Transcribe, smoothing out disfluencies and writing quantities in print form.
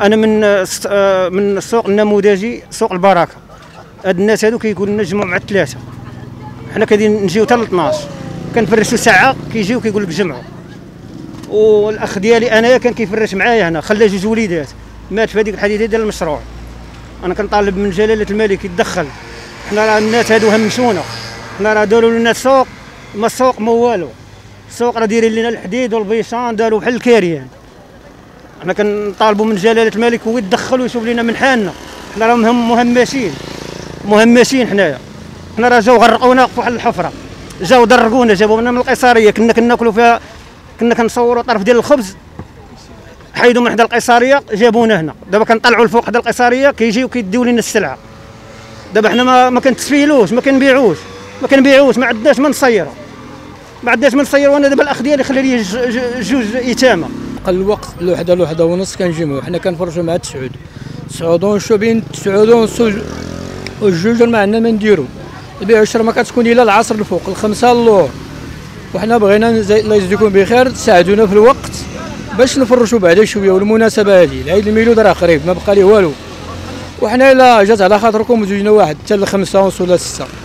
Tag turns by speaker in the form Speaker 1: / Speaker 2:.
Speaker 1: انا من السوق النموذجي سوق البركه. هاد الناس هادو كيقولوا لنا نجمعوا مع الثلاثه، حنا كاينين نجيو حتى ل 12 كنفرشوا ساعه كيجيو كيقول لك جمعوا. والاخ ديالي انايا كان كيفرش معايا هنا، خلى جوج وليدات، مات في هذيك الحديثه ديال المشروع. انا كنطالب من جلاله الملك يتدخل. حنا راه الناس هادو همشونا، حنا راه داروا لنا السوق ما السوق ما والو. السوق راه دايرين لنا الحديد والبيشان، داروا بحال الكاريان. حنا كنطالبوا من جلاله الملك هو يتدخل ويشوف لنا من حالنا. حنا راه مهمشين حنايا. حنا راه جاو غرقونا في واحد الحفره، جاو درقونا، جابونا من القيصريه، كنا كناكلوا فيها، كنا كنصوروا طرف ديال الخبز، حيدوا من حدا القيصريه جابونا هنا. دابا كنطلعوا الفوق حدا القيصريه كيجيو كيديو لنا السلعه. دابا حنا ما كنتسفيلوش، ما كنبيعوش، ما عندناش ما نصيروا، وانا دابا الاخ ديالي خلى لي جوج يتامى.
Speaker 2: قل الوقت الوحده ونص كنجمعوا، حنا كنفرجوا مع 9 ونص بين 9 ونص والجوج ما عندنا ما نديروا. البيع والشراء ما كتكون الا العصر الفوق الخمسه اللور، وحنا بغينا الله يجزيكم بخير تساعدونا في الوقت باش نفرشوا بعدا شويه. والمناسبه هذه العيد الميلود راه قريب ما بقى ليه والو، وحنا الا جات على خاطركم زوجنا واحد حتى ل5 ونص ولا 6.